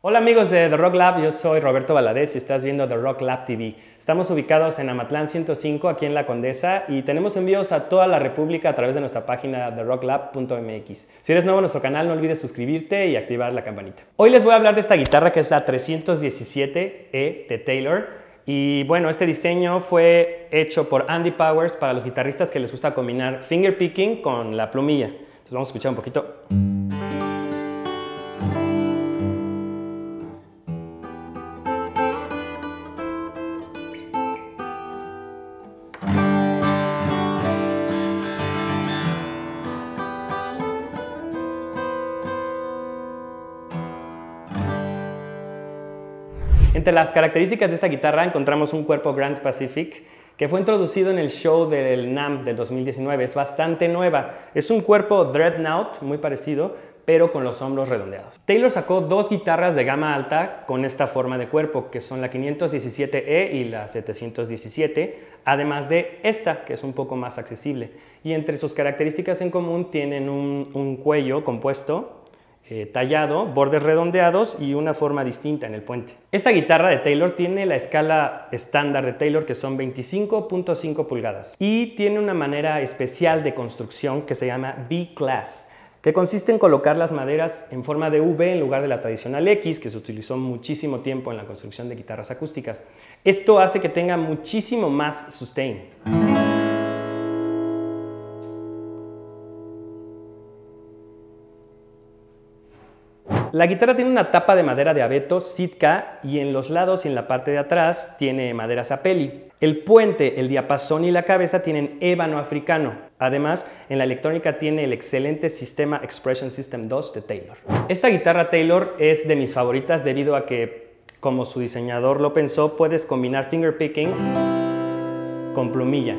Hola amigos de The Rock Lab, yo soy Roberto Valadez y estás viendo The Rock Lab TV. Estamos ubicados en Amatlán 105, aquí en La Condesa, y tenemos envíos a toda la República a través de nuestra página therocklab.mx. Si eres nuevo en nuestro canal, no olvides suscribirte y activar la campanita. Hoy les voy a hablar de esta guitarra que es la 317E de Taylor. Y bueno, este diseño fue hecho por Andy Powers para los guitarristas que les gusta combinar fingerpicking con la plumilla. Entonces vamos a escuchar un poquito. Entre las características de esta guitarra encontramos un cuerpo Grand Pacific que fue introducido en el show del NAMM del 2019. Es bastante nueva. Es un cuerpo Dreadnought, muy parecido, pero con los hombros redondeados. Taylor sacó dos guitarras de gama alta con esta forma de cuerpo, que son la 517E y la 717, además de esta, que es un poco más accesible. Y entre sus características en común tienen un cuello compuesto, tallado, bordes redondeados y una forma distinta en el puente. Esta guitarra de Taylor tiene la escala estándar de Taylor, que son 25.5 pulgadas, y tiene una manera especial de construcción que se llama V-Class, que consiste en colocar las maderas en forma de V en lugar de la tradicional X, que se utilizó muchísimo tiempo en la construcción de guitarras acústicas. Esto hace que tenga muchísimo más sustain. La guitarra tiene una tapa de madera de abeto Sitka y en los lados y en la parte de atrás tiene madera sapelli. El puente, el diapasón y la cabeza tienen ébano africano. Además, en la electrónica tiene el excelente sistema Expression System 2 de Taylor. Esta guitarra Taylor es de mis favoritas debido a que, como su diseñador lo pensó, puedes combinar fingerpicking con plumilla.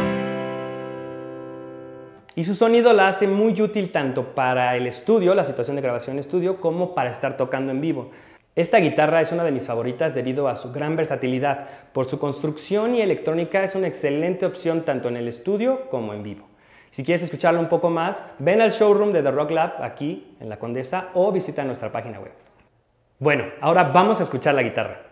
Y su sonido la hace muy útil tanto para el estudio, la situación de grabación en estudio, como para estar tocando en vivo. Esta guitarra es una de mis favoritas debido a su gran versatilidad. Por su construcción y electrónica es una excelente opción tanto en el estudio como en vivo. Si quieres escucharlo un poco más, ven al showroom de The Rock Lab aquí en La Condesa o visita nuestra página web. Bueno, ahora vamos a escuchar la guitarra.